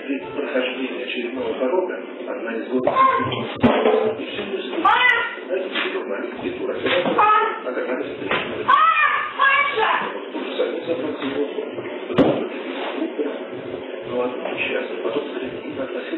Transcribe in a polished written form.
при прохождении очередного порога одна из главных и все не слышно. Это все маленькие тура. А какая встреча? Сами забрать его. Ну ладно, сейчас. Потом встретим.